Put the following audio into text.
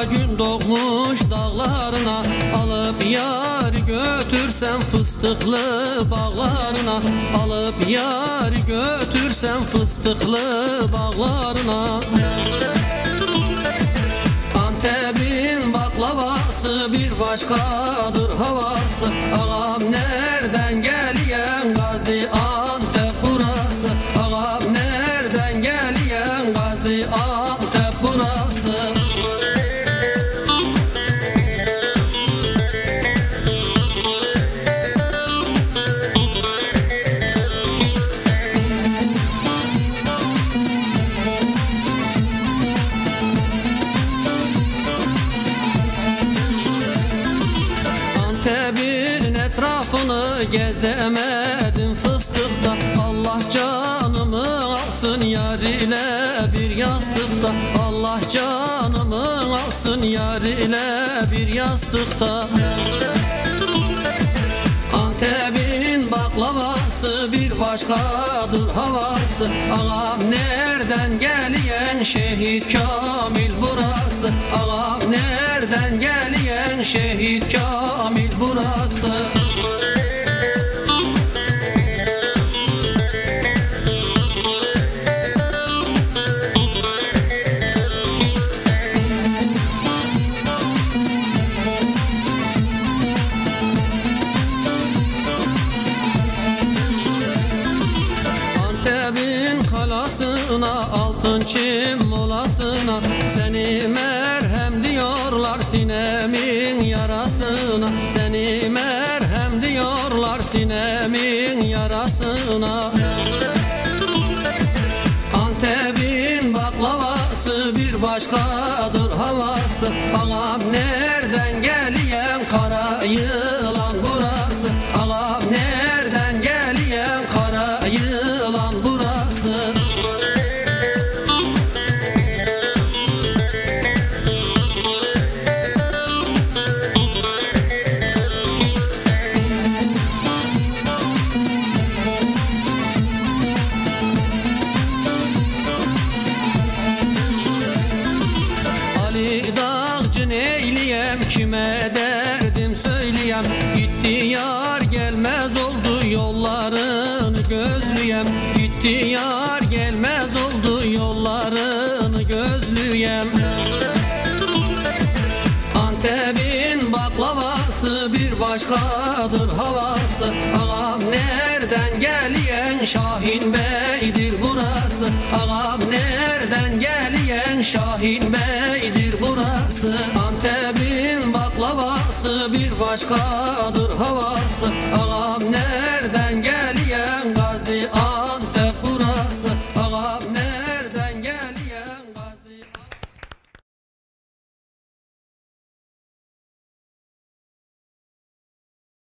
gün doğmuş dağlarına, alıp yar götürsen fıstıklı bağlarına, alıp yar götürsen fıstıklı bağlarına. Antep'in baklavası bir başkadır havası, ağam nereden geliyen Gaziantep burası, ağam nereden geliyen Gaziantep burası. Antep'in etrafını gezemedim fıstıkta, Allah canımı alsın yar ile bir yastıkta, Allah canımı alsın yar ile bir yastıkta. Antep'in baklavası bir başkadır havası, ağam nereden geliyen Şehit Kamil burası, ağam nereden geliyen Şehit Kamil burası. Antep'in kalasına, altın çim molasına, seni merhem diyorlar sinemin yarasına, seni merhem diyorlar sinemin yarasına. Antep'in baklavası bir başkadır havası, ağam nereden geliyen kara yılan burası, ağam nereden geliyen kara yılan burası. Ali Dağcı neyliyem, kime derdim söyleyem, gitti yar gelmez oldu yollarını gözlüyem, gitti yar gelmez oldu yollarını gözlüyem. Antep'in baklavası bir başkadır havası, ağam nereden geliyen Şahin Bey'dir burası, ağam nereden geliyen Şahin Bey'dir burası. Antep'in baklavası bir başkadır havası, ağam